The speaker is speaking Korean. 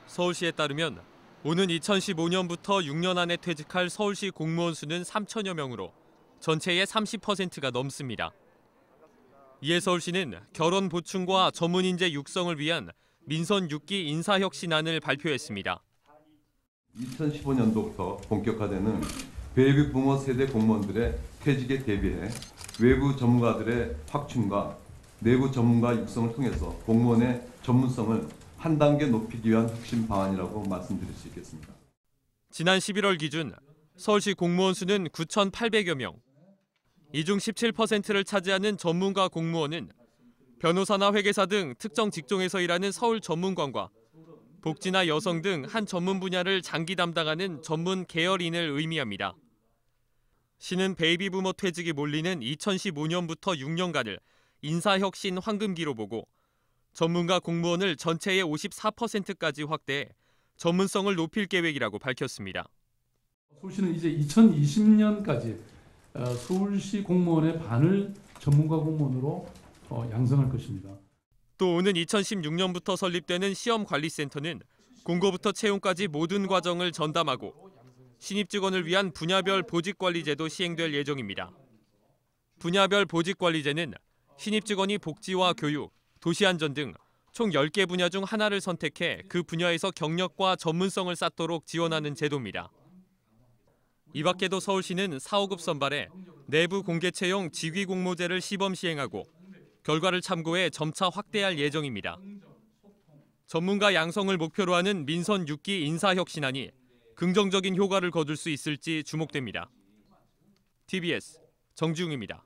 서울시에 따르면 오는 2015년부터 6년 안에 퇴직할 서울시 공무원 수는 3천여 명으로 전체의 30%가 넘습니다. 이에 서울시는 결혼 보충과 전문 인재 육성을 위한 민선 6기 인사혁신안을 발표했습니다. 2015년도부터 본격화되는 베이비 부머 세대 공무원들의 퇴직에 대비해 외부 전문가들의 확충과 내부 전문가 육성을 통해서 공무원의 전문성을 한 단계 높이기 위한 혁신 방안이라고 말씀드릴 수 있겠습니다. 지난 11월 기준 서울시 공무원 수는 9,800여 명. 이 중 17%를 차지하는 전문가 공무원은 변호사나 회계사 등 특정 직종에서 일하는 서울 전문관과 복지나 여성 등 한 전문 분야를 장기 담당하는 전문 계열인을 의미합니다. 시는 베이비 부머 퇴직이 몰리는 2015년부터 6년간을 인사혁신 황금기로 보고 전문가 공무원을 전체의 54%까지 확대해 전문성을 높일 계획이라고 밝혔습니다. 서울시는 이제 2020년까지 서울시 공무원의 반을 전문가 공무원으로 양성할 것입니다. 또 오는 2016년부터 설립되는 시험관리센터는 공고부터 채용까지 모든 과정을 전담하고 신입 직원을 위한 분야별 보직관리제도 시행될 예정입니다. 분야별 보직관리제는 신입 직원이 복지와 교육, 도시안전 등 총 10개 분야 중 하나를 선택해 그 분야에서 경력과 전문성을 쌓도록 지원하는 제도입니다. 이 밖에도 서울시는 4, 5급 선발에 내부 공개 채용 직위 공모제를 시범 시행하고 결과를 참고해 점차 확대할 예정입니다. 전문가 양성을 목표로 하는 민선 6기 인사혁신안이 긍정적인 효과를 거둘 수 있을지 주목됩니다. TBS 정지웅입니다.